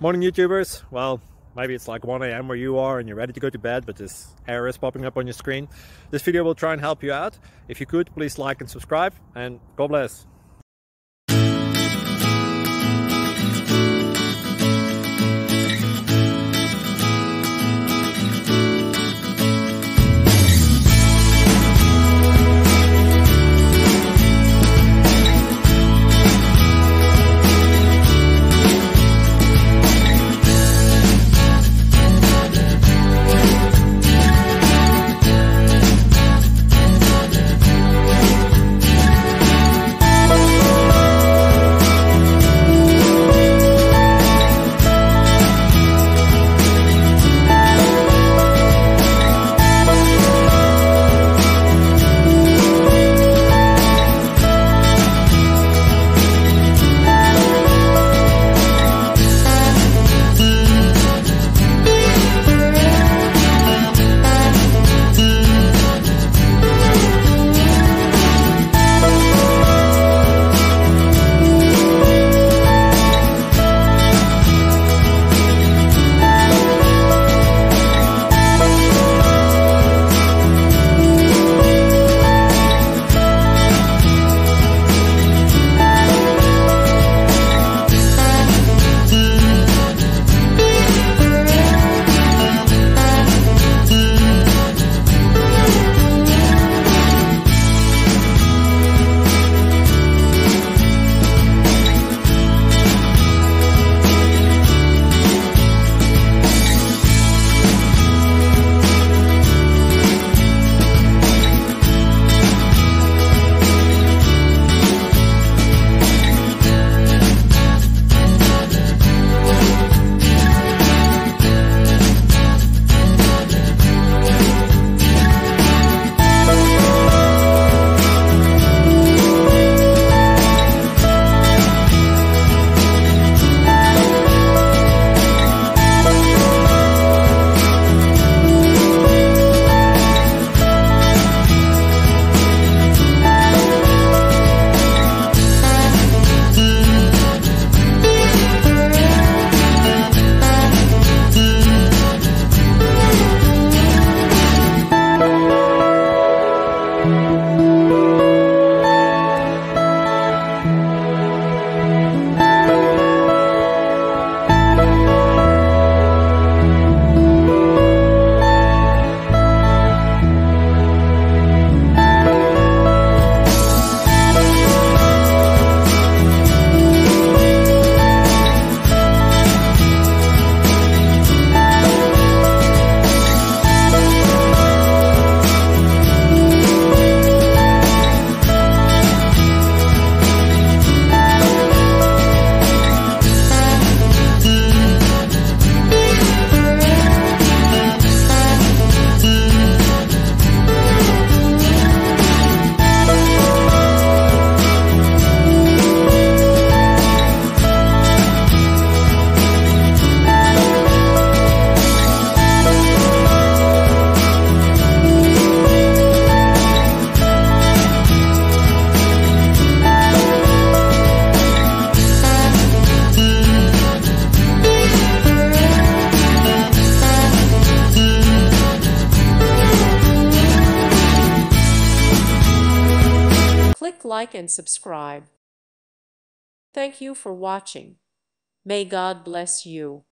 Morning YouTubers. Well, maybe it's like 1 a.m. where you are and you're ready to go to bed, but this error is popping up on your screen. This video will try and help you out. If you could, please like and subscribe, and God bless. Click like and subscribe. Thank you for watching. May God bless you.